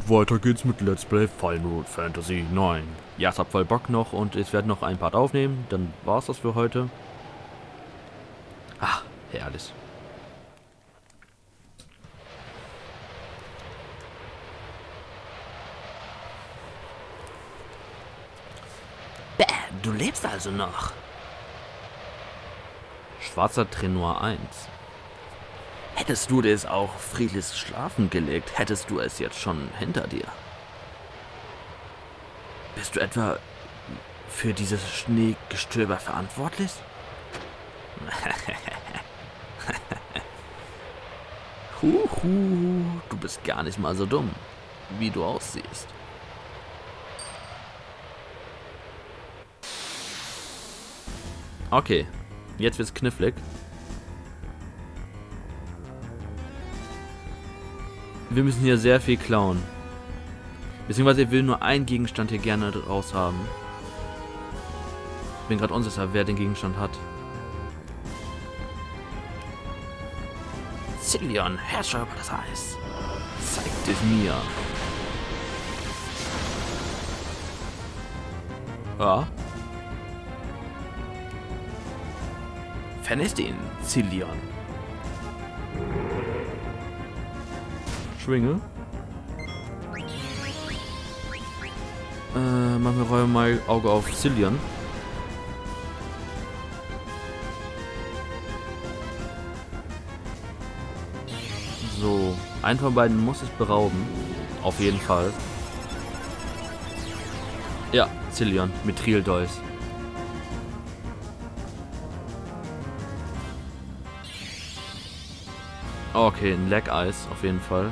weiter geht's mit Let's Play Final Fantasy 9. Ja, ich hab voll Bock noch und ich werde noch ein Part aufnehmen, dann war's das für heute. Ah, herrlich. Bäh, du lebst also noch. Schwarzer Trainor 1. Hättest du das auch friedlich schlafen gelegt, hättest du es jetzt schon hinter dir. Bist du etwa für dieses Schneegestöber verantwortlich? Huhu, du bist gar nicht mal so dumm, wie du aussiehst. Okay, jetzt wird's knifflig. Wir müssen hier sehr viel klauen. Beziehungsweise ich will nur einen Gegenstand hier gerne raus haben. Ich bin gerade unsicher, wer den Gegenstand hat. Cillion, Herrscher über das Eis. Zeig dich mir. Ja. Verlässt ihn, Cillion. Schwinge. Machen wir mal Auge auf Cillion. So, einen von beiden muss ich berauben. Auf jeden Fall. Ja, Cillion, Mithril-Dolch. Okay, ein Lag-Eis auf jeden Fall.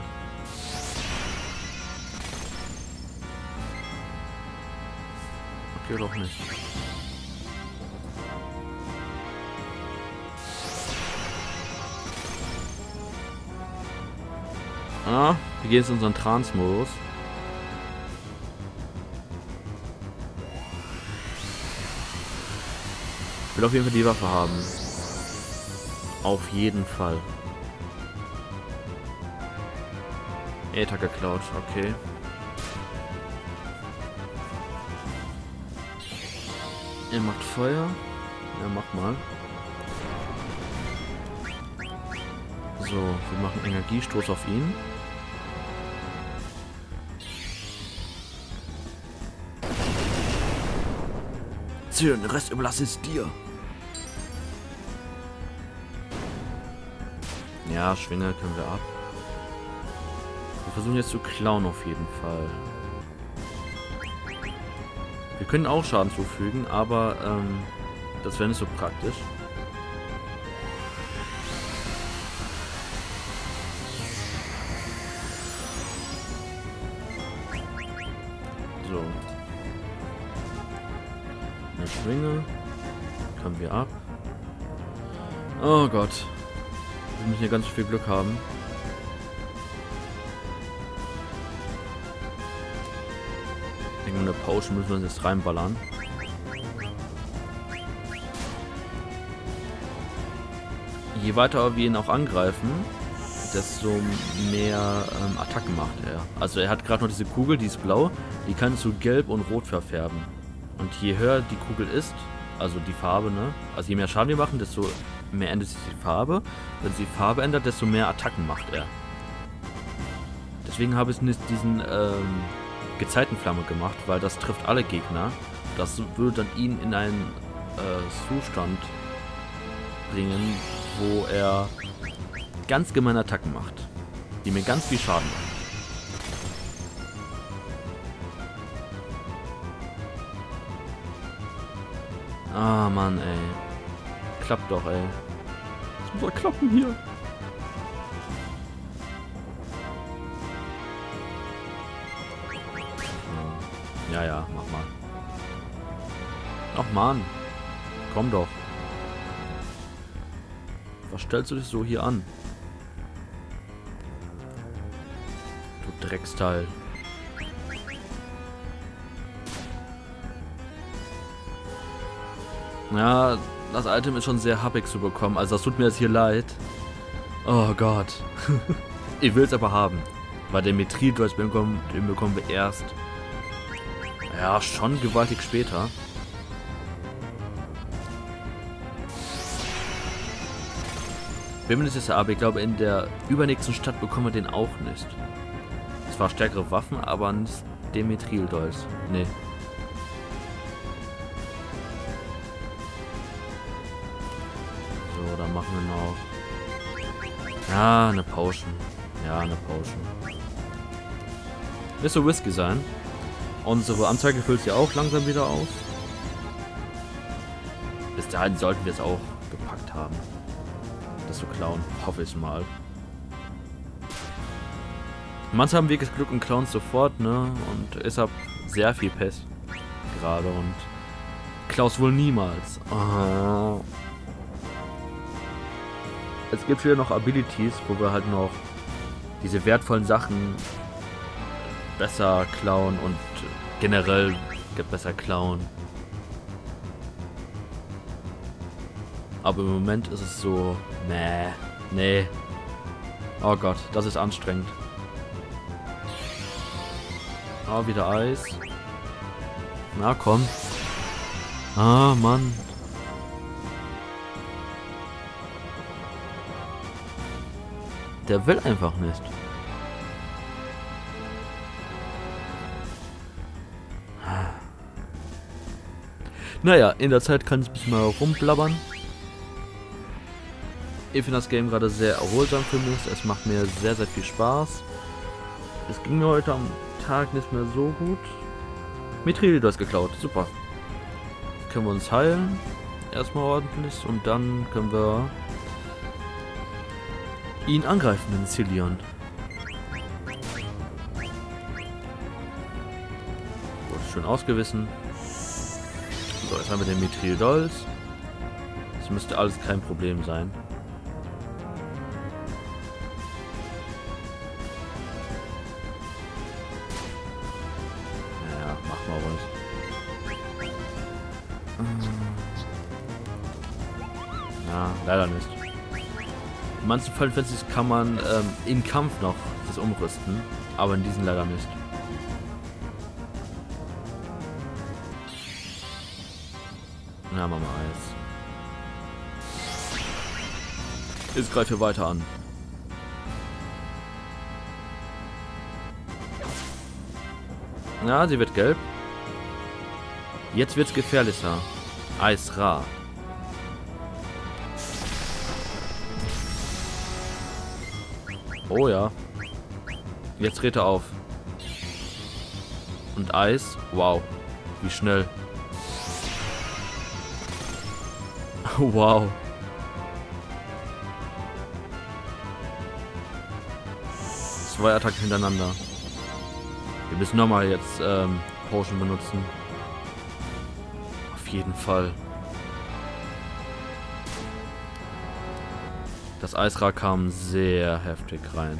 Okay, doch nicht. Ah, wir gehen jetzt in unseren Trance-Modus. Ich will auf jeden Fall die Waffe haben. Auf jeden Fall. Äther geklaut, okay. Er macht Feuer. Ja, mach mal. So, wir machen Energiestoß auf ihn. Den Rest überlasse ich dir. Ja, Schwinge können wir ab. Wir versuchen jetzt zu klauen auf jeden Fall. Wir können auch Schaden zufügen, aber das wäre nicht so praktisch. So. Eine Schwinge. Können wir ab. Oh Gott. Wir müssen hier ganz viel Glück haben. Eine Potion müssen wir uns jetzt reinballern. Je weiter wir ihn auch angreifen, desto mehr Attacken macht er. Also er hat gerade noch diese Kugel, die ist blau, die kann zu gelb und rot verfärben. Und je höher die Kugel ist, also die Farbe, ne? Also je mehr Schaden wir machen, desto mehr ändert sich die Farbe. Wenn sich die Farbe ändert, desto mehr Attacken macht er. Deswegen habe ich nicht diesen Gezeitenflamme gemacht, weil das trifft alle Gegner. Das würde dann ihn in einen Zustand bringen, wo er ganz gemeine Attacken macht, die mir ganz viel Schaden machen. Ah, Mann, ey. Klappt doch, ey. Das muss doch klappen hier. Ja, ja, mach mal. Ach Mann. Komm doch. Was stellst du dich so hier an? Du Drecksteil. Ja, das Item ist schon sehr happig zu bekommen. Also das tut mir jetzt hier leid. Oh Gott. Ich will es aber haben. Weil den Mithril-Dolch den bekommen wir erst. Ja, schon gewaltig später. Bin mir nicht sicher, aber ich glaube, in der übernächsten Stadt bekommen wir den auch nicht. Zwar stärkere Waffen, aber nicht den Mithril-Dolch. Nee. So, dann machen wir noch. Ja, eine Potion. Ja, eine Potion. Wird so Whisky sein. Unsere Anzeige füllt sich auch langsam wieder auf. Bis dahin sollten wir es auch gepackt haben. Das zu klauen. Hoffe ich mal. Manche haben wirklich Glück und klauen sofort, ne? Und ich habe sehr viel Pech gerade und Klaus wohl niemals. Oh. Es gibt hier noch Abilities, wo wir halt noch diese wertvollen Sachen besser klauen und generell besser klauen. Aber im Moment ist es so, nee. Oh Gott, das ist anstrengend. Ah, wieder Eis. Na komm. Ah, Mann. Der will einfach nicht. Naja, in der Zeit kann ich ein bisschen mal rumblabbern. Ich finde das Game gerade sehr erholsam für mich. Es macht mir sehr, sehr viel Spaß. Es ging mir heute am Tag nicht mehr so gut. Mithril, du hast geklaut. Super. Jetzt können wir uns heilen. Erstmal ordentlich. Und dann können wir ihn angreifen, den Cillian. Gut, schön ausgewissen. So, jetzt haben wir den Mithril-Dolch. Das müsste alles kein Problem sein. Naja, mach mal ruhig. Ja, leider nicht. In manchen Fallen kann man im Kampf noch das umrüsten, aber in diesen leider nicht. Ja, machen wir Eis. Jetzt greift hier weiter an. Ja, sie wird gelb. Jetzt wird's gefährlicher. Eis rar. Oh ja. Jetzt dreht er auf. Und Eis. Wow. Wie schnell. Wow. Zwei Attacken hintereinander. Wir müssen nochmal jetzt Potion benutzen. Auf jeden Fall. Das Eisrad kam sehr heftig rein.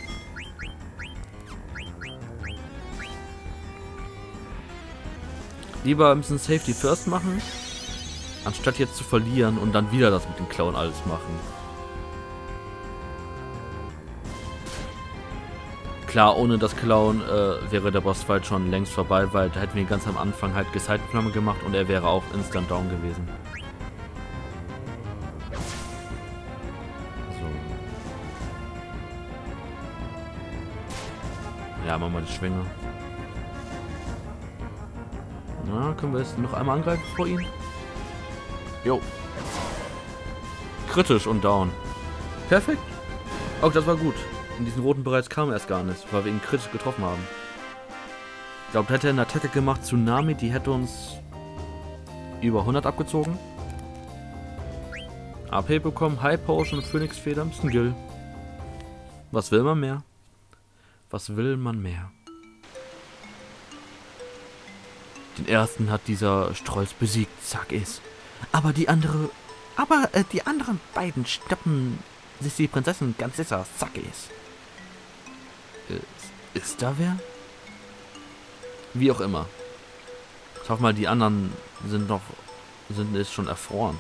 Lieber ein bisschen Safety First machen, anstatt jetzt zu verlieren und dann wieder das mit dem Clown alles machen. Klar, ohne das Clown wäre der Bossfight schon längst vorbei, weil da hätten wir ganz am Anfang halt Gezeitenflamme gemacht und er wäre auch instant down gewesen. Ja, machen wir die Schwinge. Na, können wir jetzt noch einmal angreifen vor ihm? Jo. Kritisch und down. Perfekt. Auch das war gut. In diesen roten Bereich kam er erst gar nicht, weil wir ihn kritisch getroffen haben. Ich glaube, hätte er eine Attacke gemacht, Tsunami, die hätte uns über 100 abgezogen. AP bekommen, High Potion, Phoenix Feder, ein bisschen Gil. Was will man mehr? Was will man mehr? Den ersten hat dieser Strolz besiegt, sag ich. Aber die anderen beiden stoppen sich die Prinzessin ganz sicher, sag ich. Ist da wer? Wie auch immer. Ich hoffe mal, die anderen sind jetzt schon erfroren.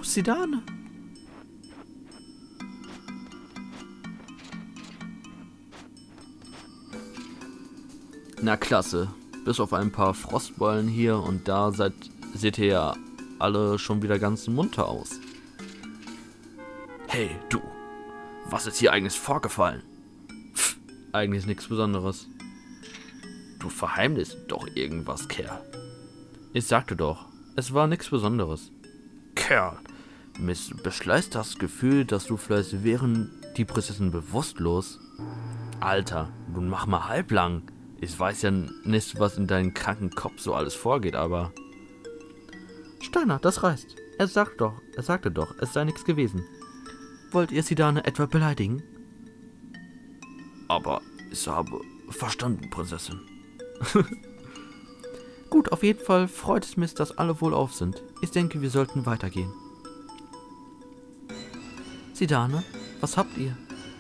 Zidane? Na klasse. Bis auf ein paar Frostballen hier und da seht ihr ja alle schon wieder ganz munter aus. Hey, du. Was ist hier eigentlich vorgefallen? Pff, eigentlich nichts Besonderes. Du verheimlichst doch irgendwas, Kerl. Ich sagte doch, es war nichts Besonderes. Kerl, mich beschleißt das Gefühl, dass du vielleicht wären die Prinzessin bewusstlos. Alter, nun mach mal halblang. Ich weiß ja nicht, was in deinem kranken Kopf so alles vorgeht, aber... Steiner, das reicht. Er sagte doch, es sei nichts gewesen. Wollt ihr Zidane etwa beleidigen? Aber ich habe verstanden, Prinzessin. Gut, auf jeden Fall freut es mich, dass alle wohlauf sind. Ich denke, wir sollten weitergehen. Zidane, was habt ihr?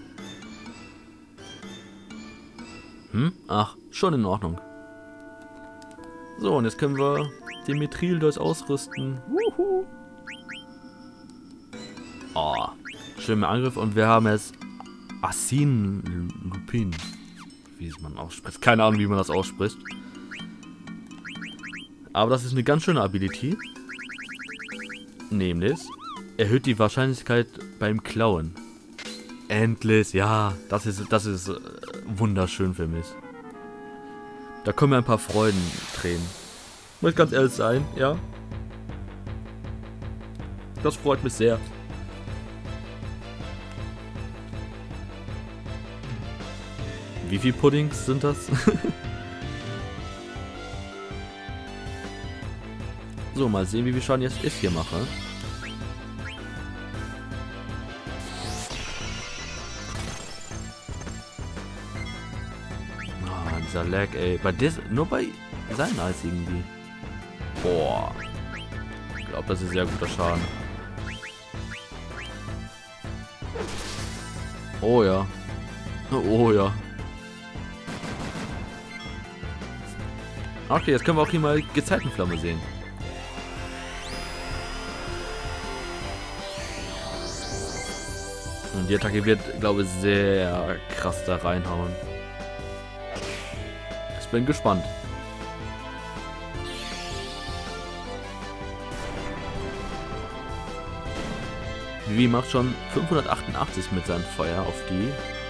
Ach, schon in Ordnung. So, und jetzt können wir den Mithrildeus ausrüsten. Wuhu. Oh, schöner Angriff. Und wir haben jetzt Asin Lupin. Wie es man ausspricht. Keine Ahnung, wie man das ausspricht. Aber das ist eine ganz schöne Ability. Nämlich erhöht die Wahrscheinlichkeit beim Klauen. Endlich, ja, das ist wunderschön für mich. Da kommen mir ein paar Freudentränen. Muss ich ganz ehrlich sein, ja. Das freut mich sehr. Wie viel Puddings sind das? So, mal sehen, wie viel Schaden jetzt ich hier mache. Oh, dieser Lag, ey. Nur bei seinen Eis irgendwie. Boah. Ich glaube, das ist sehr guter Schaden. Oh ja. Oh ja. Okay, jetzt können wir auch hier mal Gezeitenflamme sehen. Und die Attacke wird, glaube ich, sehr krass da reinhauen. Ich bin gespannt. Vivi macht schon 588 mit seinem Feuer auf die.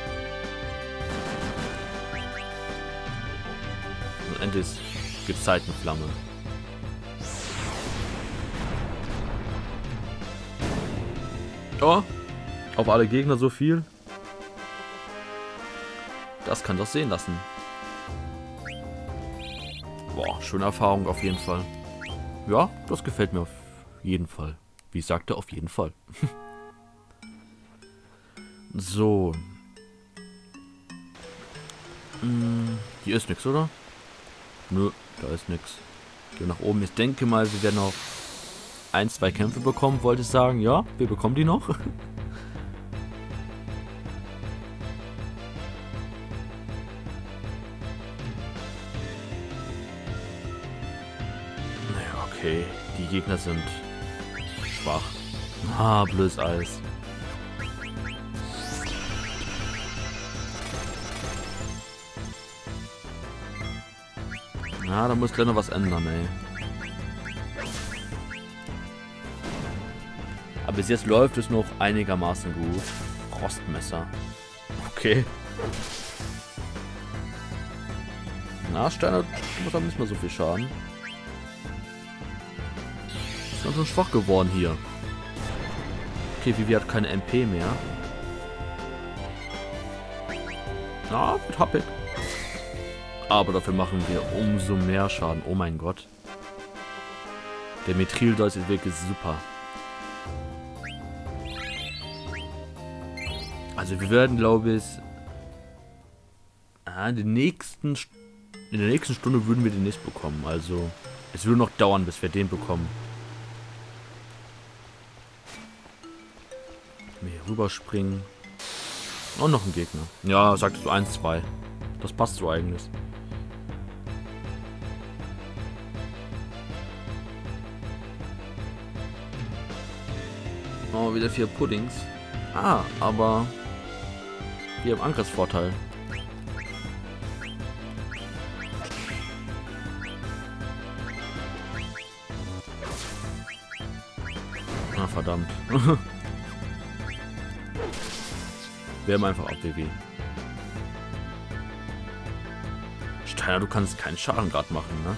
Und endlich Gezeitenflamme. Oh, auf alle Gegner so viel. Das kann doch sehen lassen. Boah, schöne Erfahrung auf jeden Fall. Ja, das gefällt mir auf jeden Fall. Wie ich sagte, auf jeden Fall. So. Hier ist nichts, oder? Nö, da ist nichts. Gehen nach oben. Ich denke mal, wir werden noch 1, 2 Kämpfe bekommen, wollte ich sagen. Ja, wir bekommen die noch. Naja, okay. Die Gegner sind schwach. Ah, blödes Eis. Ja, da muss gleich noch was ändern, ey. Aber bis jetzt läuft es noch einigermaßen gut. Frostmesser. Okay. Na, Steiner muss aber nicht mehr so viel Schaden. Ist ganz schön schwach geworden hier. Okay, Vivi hat keine MP mehr. Na, mit Happig. Aber dafür machen wir umso mehr Schaden. Oh mein Gott. Der Mithrildeus ist wirklich super. Also wir werden, glaube ich, in der nächsten Stunde würden wir den nicht bekommen. Also es würde noch dauern, bis wir den bekommen. Hier rüberspringen. Und noch ein Gegner. Ja, sagst du 1, 2. Das passt so eigentlich. Oh, wieder 4 Puddings. Ah, aber wir haben Angriffsvorteil. Ah, verdammt. Wir haben einfach APW. Steiner, du kannst keinen Schaden gerade machen, ne?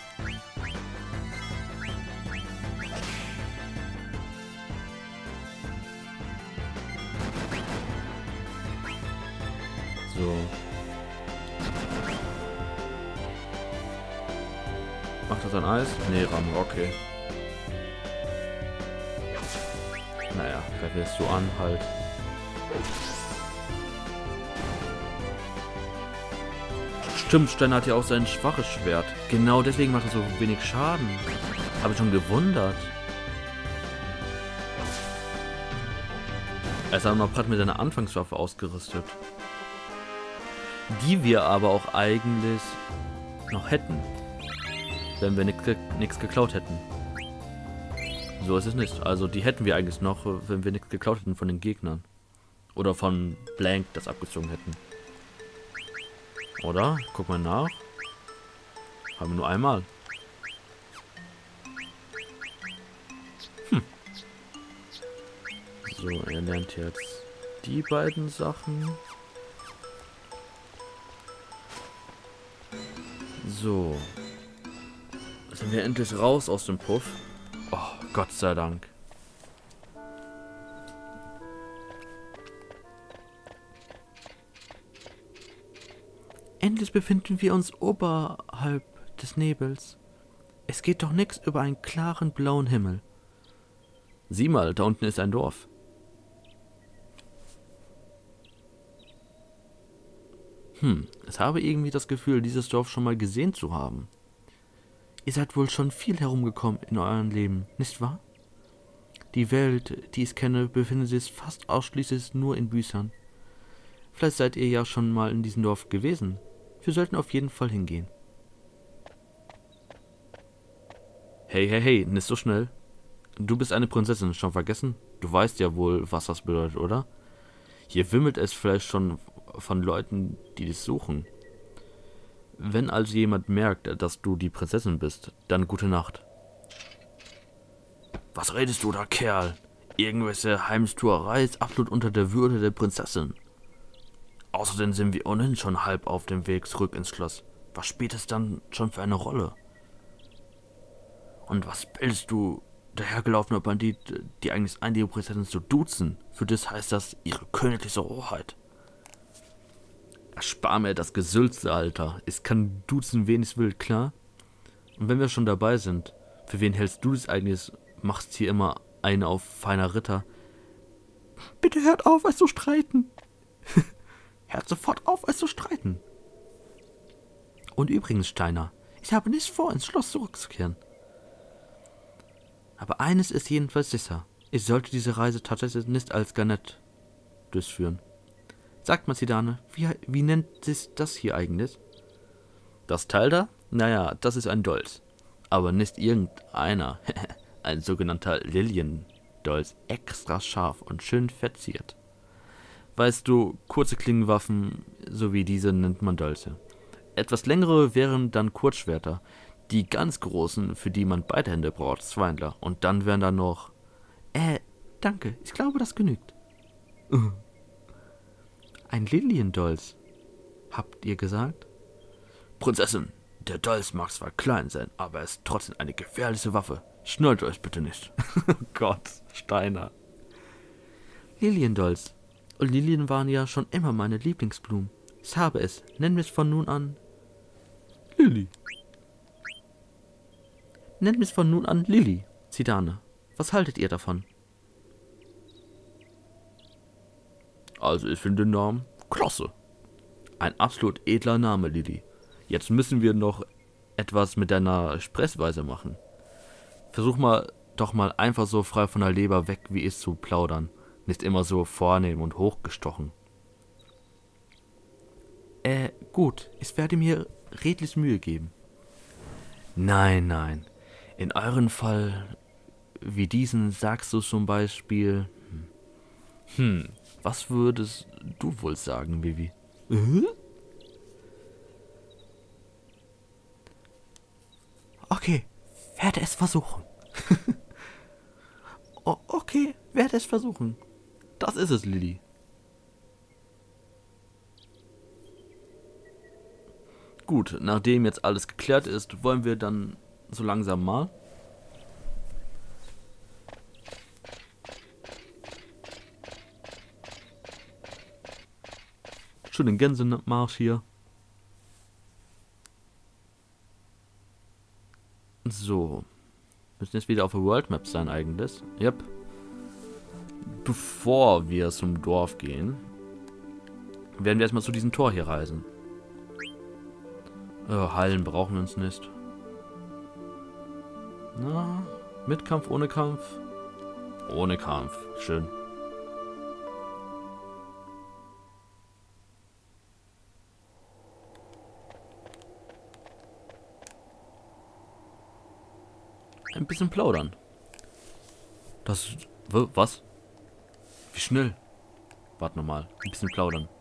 So. Macht das ein Eis? Nee, Rahmen, okay. Naja, wer willst du an, halt. Stimmt, Steiner hat ja auch sein schwaches Schwert. Genau deswegen macht er so wenig Schaden. Habe ich schon gewundert. Er ist aber noch gerade mit seiner Anfangswaffe ausgerüstet. Die wir aber auch eigentlich noch hätten. Wenn wir nichts geklaut hätten. So ist es nicht. Also die hätten wir eigentlich noch, wenn wir nichts geklaut hätten von den Gegnern. Oder von Blank das abgezogen hätten. Oder? Guck mal nach. Haben wir nur einmal. So, er lernt jetzt die beiden Sachen. So. Sind wir endlich raus aus dem Puff. Oh, Gott sei Dank. Endlich befinden wir uns oberhalb des Nebels. Es geht doch nichts über einen klaren blauen Himmel. Sieh mal, da unten ist ein Dorf. Ich habe irgendwie das Gefühl, dieses Dorf schon mal gesehen zu haben. Ihr seid wohl schon viel herumgekommen in eurem Leben, nicht wahr? Die Welt, die ich kenne, befindet sich fast ausschließlich nur in Büchern. Vielleicht seid ihr ja schon mal in diesem Dorf gewesen. Wir sollten auf jeden Fall hingehen. Hey, hey, hey, nicht so schnell. Du bist eine Prinzessin, schon vergessen? Du weißt ja wohl, was das bedeutet, oder? Hier wimmelt es vielleicht schon von Leuten, die dich suchen. Wenn also jemand merkt, dass du die Prinzessin bist, dann gute Nacht. Was redest du da, Kerl? Irgendwelche Heimstuerei ist absolut unter der Würde der Prinzessin. Außerdem sind wir ohnehin schon halb auf dem Weg zurück ins Schloss. Was spielt es dann schon für eine Rolle? Und was bildest du, dahergelaufener Bandit, die eigentlich ein, die Prinzessin zu duzen? Für das heißt das ihre königliche Hoheit. Erspar mir das Gesülze, Alter. Ich kann duzen, wen ich will, klar? Und wenn wir schon dabei sind, für wen hältst du das eigentlich? Machst hier immer eine auf feiner Ritter. Bitte hört auf, es zu streiten. Hört sofort auf, es zu streiten. Und übrigens, Steiner, ich habe nicht vor, ins Schloss zurückzukehren. Aber eines ist jedenfalls sicher. Ich sollte diese Reise tatsächlich nicht als Garnett durchführen. Sagt mal, Zidane, wie nennt sich das hier eigentlich? Das Teil da? Naja, das ist ein Dolch. Aber nicht irgendeiner. Ein sogenannter Liliendolch. Extra scharf und schön verziert. Weißt du, kurze Klingenwaffen, so wie diese, nennt man Dolche. Etwas längere wären dann Kurzschwerter. Die ganz großen, für die man beide Hände braucht, Zweindler. Und dann wären da noch... danke, ich glaube, das genügt. Ein Liliendolch, habt ihr gesagt? Prinzessin, der Dolch mag zwar klein sein, aber er ist trotzdem eine gefährliche Waffe. Schnallt euch bitte nicht. Oh Gott, Steiner. Liliendolch. Und Lilien waren ja schon immer meine Lieblingsblumen. Ich habe es. Nenn mich von nun an Lilly. Nennt mich von nun an Lilly. Zidane, was haltet ihr davon? Also ich finde den Namen klasse. Ein absolut edler Name, Lilly. Jetzt müssen wir noch etwas mit deiner Sprechweise machen. Versuch mal doch mal einfach so frei von der Leber weg, wie ich zu plaudern. Nicht immer so vornehm und hochgestochen. Gut. Ich werde mir redlich Mühe geben. Nein, nein. In eurem Fall wie diesen sagst du zum Beispiel... was würdest du wohl sagen, Vivi? Okay, werde es versuchen. Okay, werde es versuchen. Das ist es, Lilly. Gut, nachdem jetzt alles geklärt ist, wollen wir dann so langsam mal schon den Gänsemarsch hier. So. Müssen jetzt wieder auf der World Map sein eigentlich. Yep. Bevor wir zum Dorf gehen, werden wir erstmal zu diesem Tor hier reisen. Hallen brauchen wir uns nicht. Na, mit Kampf, ohne Kampf? Ohne Kampf. Schön. Ein bisschen plaudern. Das... Was? Wie schnell? Warte nochmal. Ein bisschen plaudern.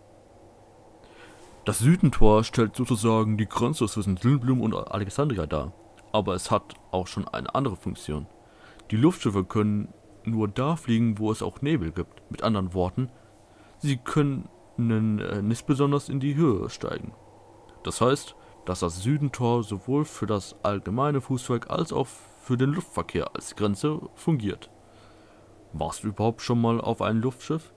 Das Südentor stellt sozusagen die Grenze zwischen Silbenblum und Alexandria dar. Aber es hat auch schon eine andere Funktion. Die Luftschiffe können nur da fliegen, wo es auch Nebel gibt. Mit anderen Worten, sie können nicht besonders in die Höhe steigen. Das heißt, dass das Südentor sowohl für das allgemeine Fußvolk als auch für den Luftverkehr als Grenze fungiert. Warst du überhaupt schon mal auf einem Luftschiff?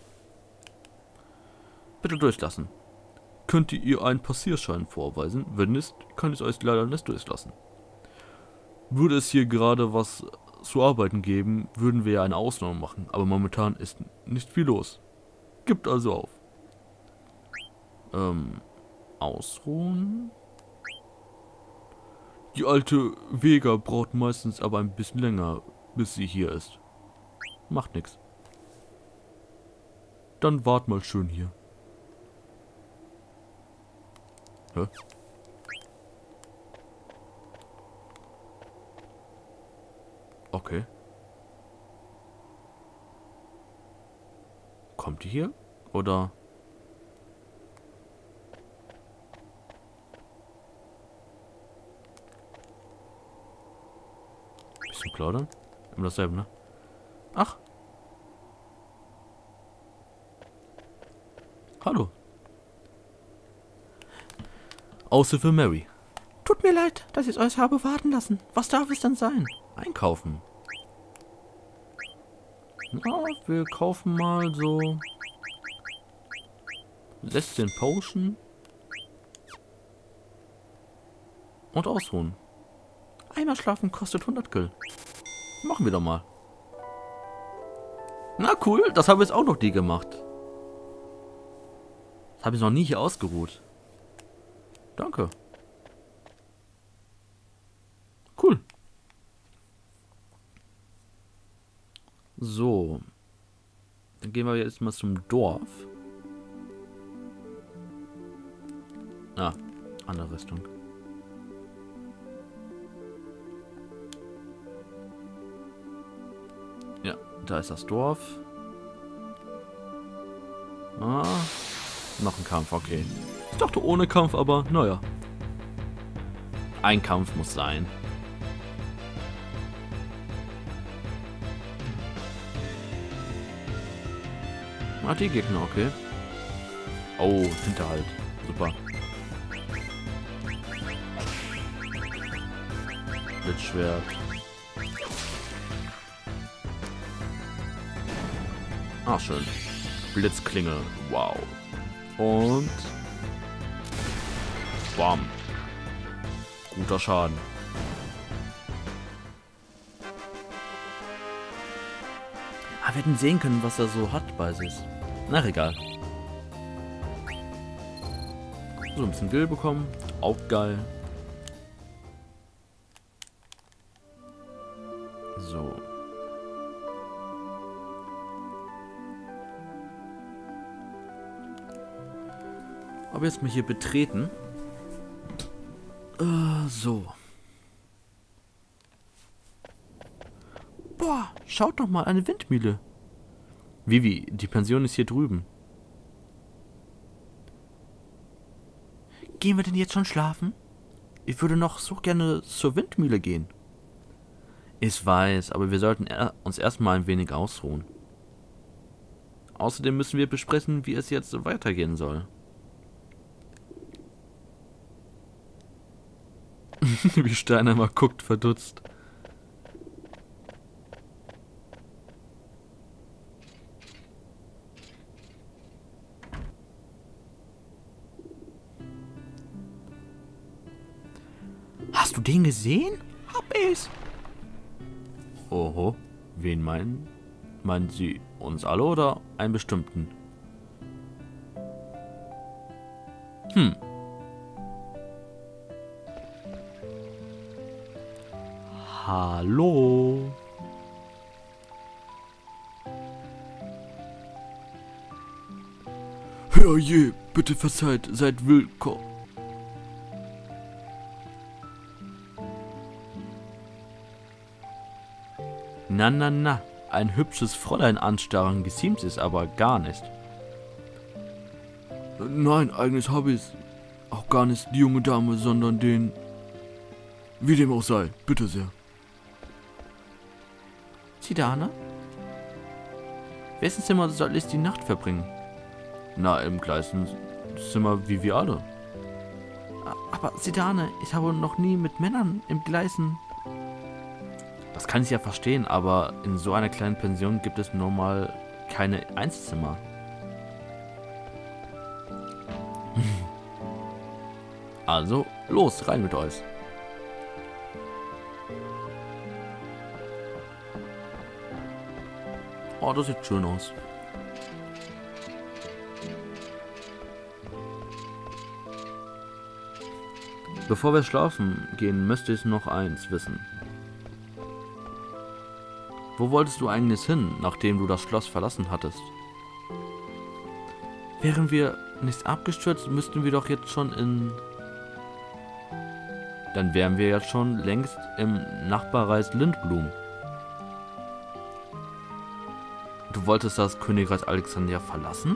Bitte durchlassen. Könnt ihr einen Passierschein vorweisen? Wenn nicht, kann ich euch leider nicht durchlassen. Würde es hier gerade was zu arbeiten geben, würden wir ja eine Ausnahme machen, aber momentan ist nicht viel los. Gibt also auf. Ausruhen? Die alte Vega braucht meistens aber ein bisschen länger, bis sie hier ist. Macht nix. Dann wart mal schön hier. Hä? Okay. Kommt die hier? Oder? Bisschen plaudern? Immer dasselbe, ne? Ach. Hallo. Aushilfe Mary. Tut mir leid, dass ich euch habe warten lassen. Was darf es denn sein? Einkaufen. Na, wir kaufen mal so 16 Potion. Und ausruhen. Einmal schlafen kostet 100 Gil. Machen wir doch mal. Na cool, das habe ich jetzt auch noch nie gemacht. Das habe ich noch nie hier ausgeruht. Danke. Cool. So. Dann gehen wir jetzt mal zum Dorf. Ah, andere Richtung. Ja, da ist das Dorf. Ah, noch ein Kampf, okay. Ich dachte ohne Kampf, aber naja. Ein Kampf muss sein. Ah, die Gegner, okay. Oh, Hinterhalt. Super. Blitzschwert. Ah, schön. Blitzklinge. Wow. Und... Bam. Guter Schaden. Ah, wir hätten sehen können, was er so hat bei sich. Na, egal. So, ein bisschen Gil bekommen. Auch geil. So. Aber jetzt mal hier betreten. So. schaut doch mal, eine Windmühle. Vivi, die Pension ist hier drüben. Gehen wir denn jetzt schon schlafen? Ich würde noch so gerne zur Windmühle gehen. Ich weiß, aber wir sollten uns erstmal ein wenig ausruhen. Außerdem müssen wir besprechen, wie es jetzt weitergehen soll. Wie Steiner mal guckt, verdutzt. Hast du den gesehen? Hab ich's. Oho, wen meinen? Meinen Sie uns alle oder einen bestimmten? Hallo? Herrje, bitte verzeiht, seid willkommen. Na, ein hübsches Fräulein anstarren geziemt es aber gar nicht. Nein, eigentlich habe ich auch gar nicht die junge Dame, sondern den... Wie dem auch sei, bitte sehr. Zidane? Wessen Zimmer soll ich die Nacht verbringen? Na, im gleichen Zimmer wie wir alle. Aber Zidane, ich habe noch nie mit Männern im gleichen... Das kann ich ja verstehen, aber in so einer kleinen Pension gibt es normal keine Einzelzimmer. Also, los, rein mit euch. Oh, das sieht schön aus. Bevor wir schlafen gehen, möchte ich noch eins wissen. Wo wolltest du eigentlich hin, nachdem du das Schloss verlassen hattest? Wären wir nicht abgestürzt, müssten wir doch jetzt schon in... Dann wären wir jetzt schon längst im Nachbarreich Lindblum. Du wolltest das Königreich Alexandria verlassen?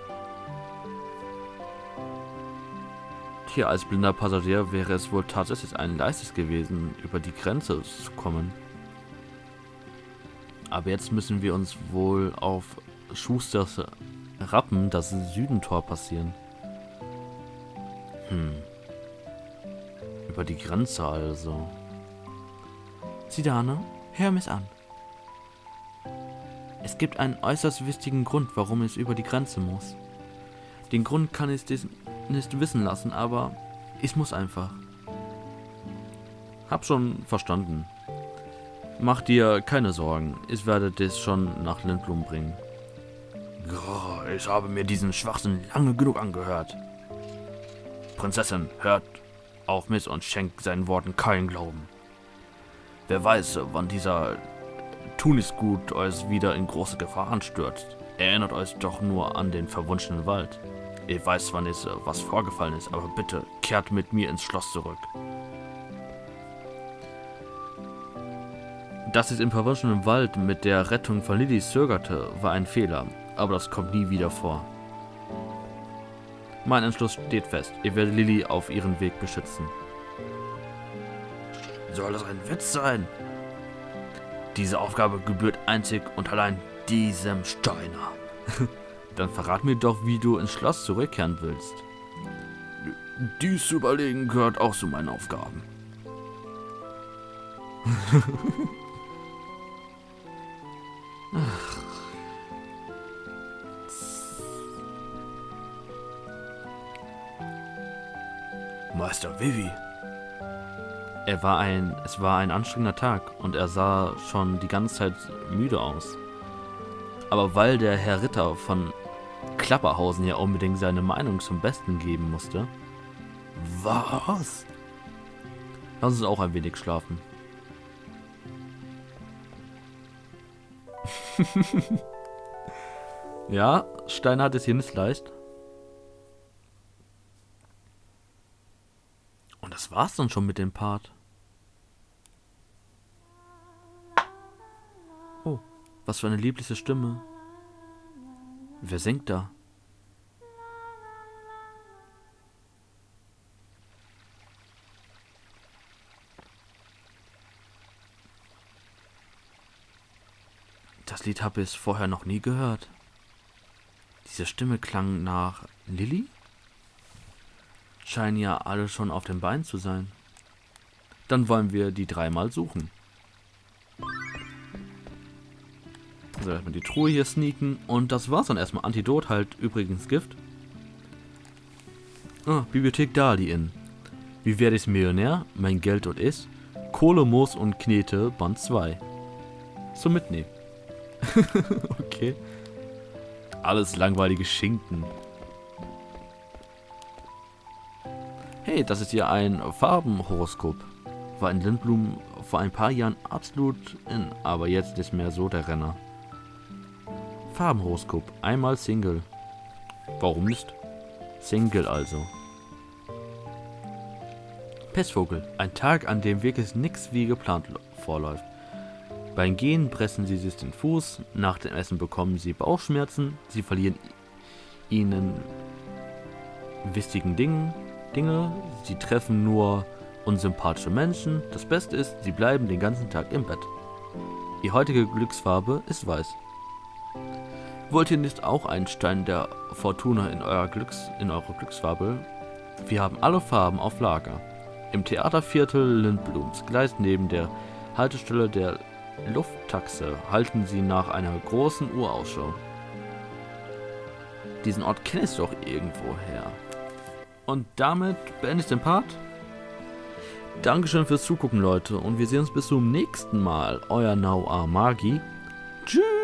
Hier als blinder Passagier wäre es wohl tatsächlich ein leichtes gewesen, über die Grenze zu kommen. Aber jetzt müssen wir uns wohl auf Schusters Rappen das Südentor passieren. Über die Grenze also. Zidane, hör mich an. Es gibt einen äußerst wichtigen Grund, warum ich über die Grenze muss. Den Grund kann ich dich nicht wissen lassen, aber ich muss einfach. Hab schon verstanden. Mach dir keine Sorgen, ich werde dich schon nach Lindblum bringen. Ich habe mir diesen Schwachsinn lange genug angehört. Prinzessin, hört auf mich und schenkt seinen Worten keinen Glauben. Wer weiß, wann dieser Tunisgut euch wieder in große Gefahren stürzt. Erinnert euch doch nur an den verwunschenen Wald. Ich weiß zwar nicht, was vorgefallen ist, aber bitte kehrt mit mir ins Schloss zurück. Dass ich im verwunschenen Wald mit der Rettung von Lilly zögerte, war ein Fehler, aber das kommt nie wieder vor. Mein Entschluss steht fest, ich werde Lilly auf ihren Weg beschützen. Soll das ein Witz sein? Diese Aufgabe gebührt einzig und allein diesem Steiner. Dann verrat mir doch, wie du ins Schloss zurückkehren willst. Dies zu überlegen gehört auch zu meinen Aufgaben. Meister Vivi. Es war ein anstrengender Tag und er sah schon die ganze Zeit müde aus. Aber weil der Herr Ritter von Klapperhausen ja unbedingt seine Meinung zum Besten geben musste. Was? Lass uns auch ein wenig schlafen. Ja, Steiner hat es hier nicht leicht. Und das war's dann schon mit dem Part. Oh. Was für eine liebliche Stimme. Wer singt da? Das Lied habe ich vorher noch nie gehört. Diese Stimme klang nach Lilly? Scheinen ja alle schon auf den Beinen zu sein. Dann wollen wir die 3 mal suchen. Also erstmal die Truhe hier sneaken. Und das war's dann erstmal. Antidot, halt übrigens Gift. Bibliothek Dahlien. Wie werde ich Millionär? Mein Geld und ich. Kohle, Moos und Knete, Band 2. So mitnehmen. Okay. Alles langweilige Schinken. Hey, das ist hier ein Farbenhoroskop. War in Lindblum vor ein paar Jahren absolut in, aber jetzt ist mehr so der Renner. Farbenhoroskop, einmal Single. Warum nicht? Single also. Pechvogel, ein Tag, an dem wirklich nichts wie geplant vorläuft. Beim Gehen pressen sie sich den Fuß, nach dem Essen bekommen sie Bauchschmerzen, sie verlieren ihnen wichtigen Dinge, sie treffen nur unsympathische Menschen, das Beste ist, sie bleiben den ganzen Tag im Bett. Die heutige Glücksfarbe ist weiß. Wollt ihr nicht auch einen Stein der Fortuna in eure Glücksfarbe? Wir haben alle Farben auf Lager. Im Theaterviertel Lindblums, gleich neben der Haltestelle der Lufttaxe, halten sie nach einer großen Uhr Ausschau. Diesen Ort kenne ich doch irgendwoher. Und damit beende ich den Part. Dankeschön fürs Zugucken, Leute, und wir sehen uns bis zum nächsten Mal. Euer Nauar Magi. Tschüss!